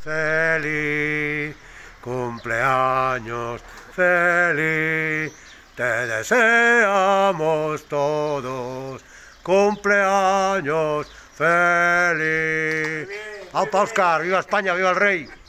feliz cumpleaños, feliz, te deseamos todos, cumpleaños, feliz. ¡Aupa, Óscar! ¡Viva España, viva el rey!